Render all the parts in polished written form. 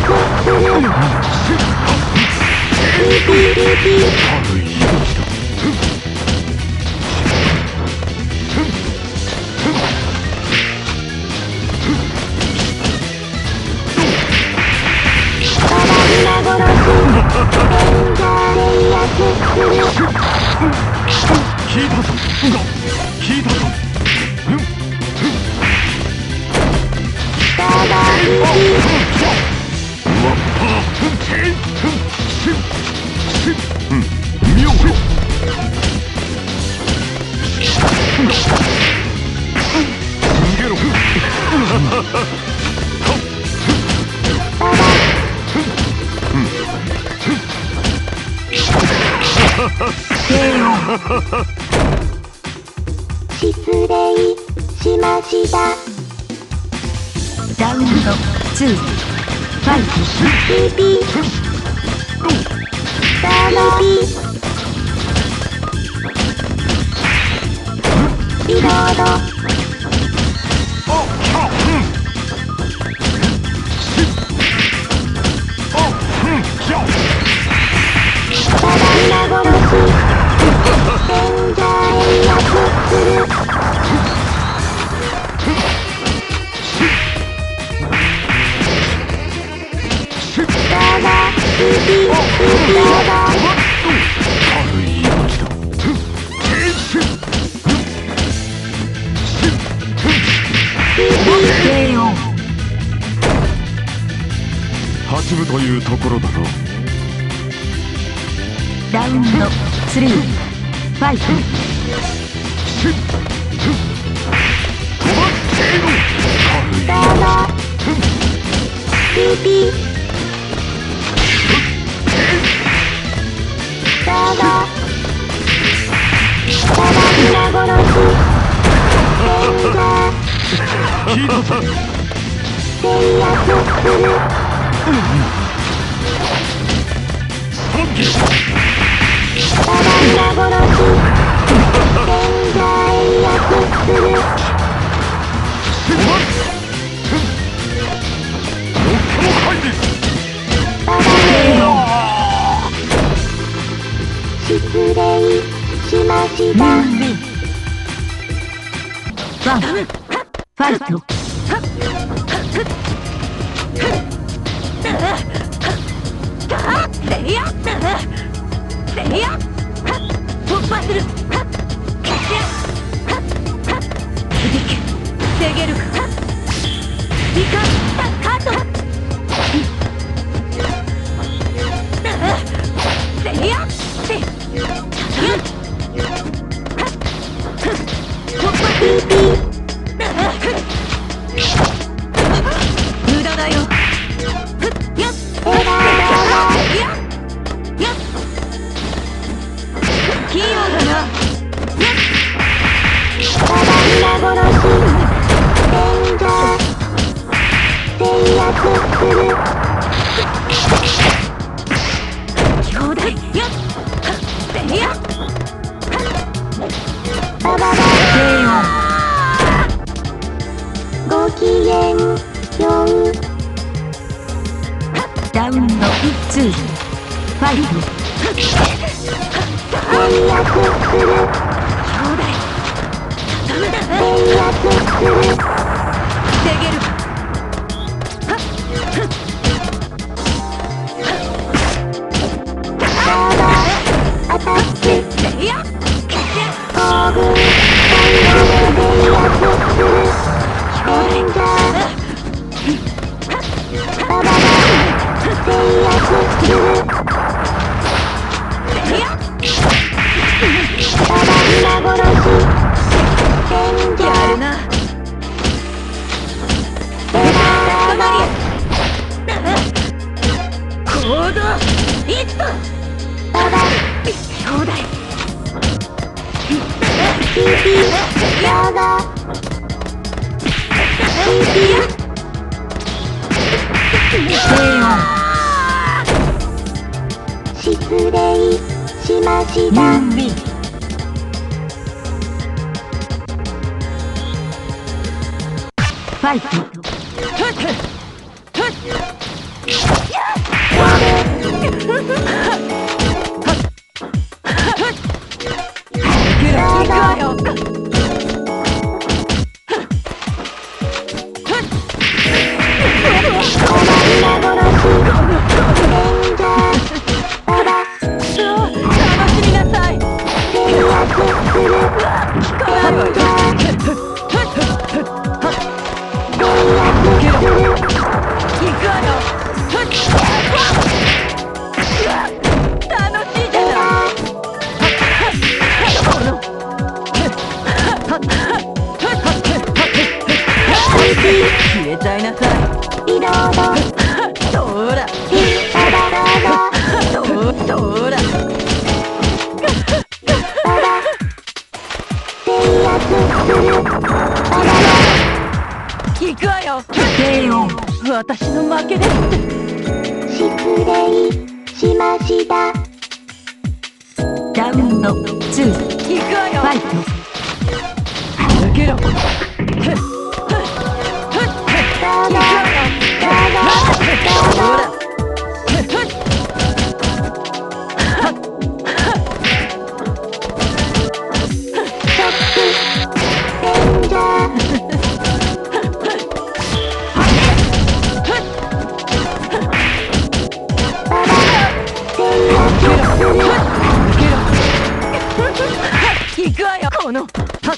失礼しました。 ラウンド2ファイト。 ピピダダピリロードただいま殺し賢者英訳するだだピピだだ軽い動きだ。 KO。 八分というところだろう。 ラウンド3ファイト。 だだピピだだただいま殺し賢者聞いたさ。 制約するただいま殺し賢者英訳するただいま失礼しました。 ワンファイト。レイヤーレイヤー突破する。防げるか。リカカートレイヤー無駄だよ。器用だな。 ただいま殺し賢者制約する兄弟よっレイヤーバババ KO。 ごきげんよう。 ラウンド2ファイト。 制約する兄弟制約する防げるか。 ただアタックレイヤー行軍最後で制約する賢者バババ制約するレイヤーただいま殺し賢者やるな。 ベラーバ行動いっとババ兄弟ピピダダピピ KO。 失礼しました。 ムービーファイト。 消えちゃいなさい。 リロード。 どうだどうだ制圧する。 行くわよ。 KO。 私の負けです。 失礼しました。 ラウンド2。 行くわよ。 ファイト。 抜けろ。 どうぞどうぞどうぞ。 行くわよ。この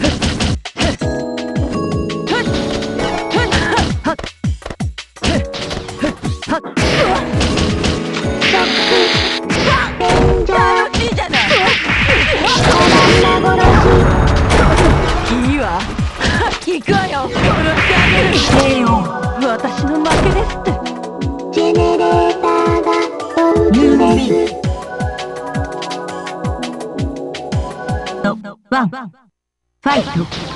楽しいじゃない。いいわ。行くわよ。殺してあげる。 KO。 私の負けですって。 ジェネレーターが同期です。 ワン。ファイト。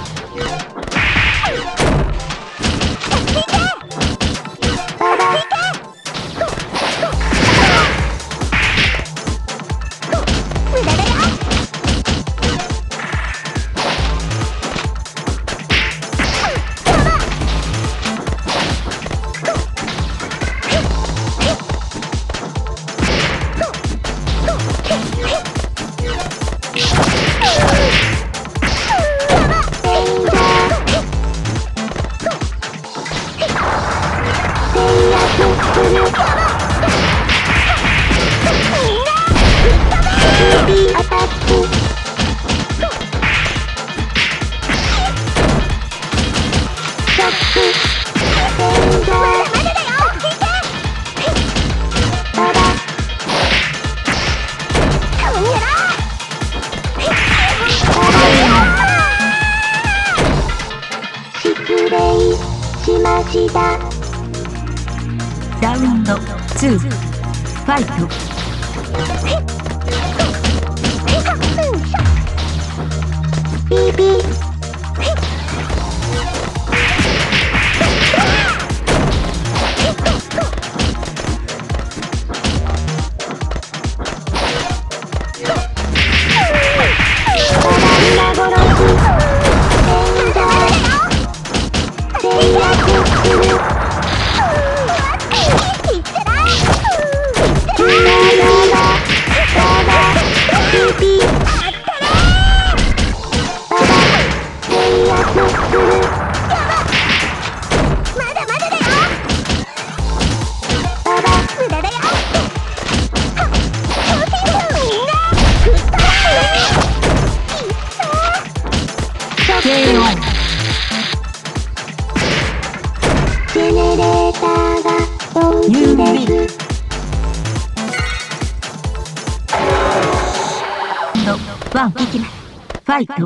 アタック。ショック。デンジャー。ババ。失礼しました。 ラウンド2。ファイト。 ビビ。ジェネレーターが本気です。 ワン。いきます。ファイト。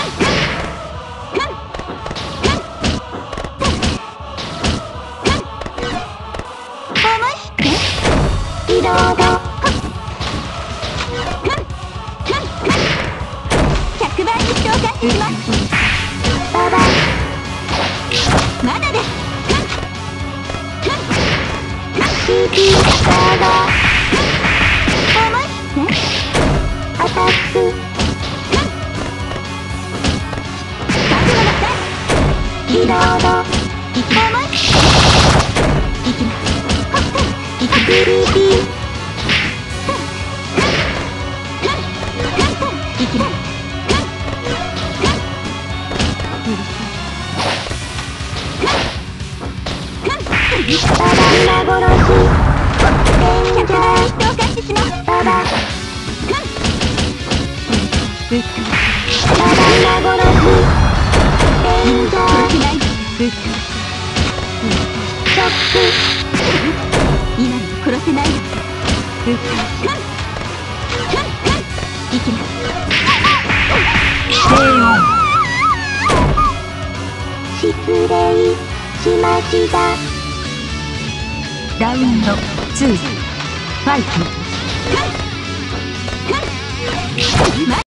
リロード。 100倍に消化します。 ババ。 まだです。 ビババ。アタック。リロード。 いきます。 ビビいきなババ今殺しデンジャー人を返してしまうババぶっかババ今殺しデンジャー殺せないぶっかショッ今の殺せないぶっかいきな低音ク失礼しましたラウンド2ファイト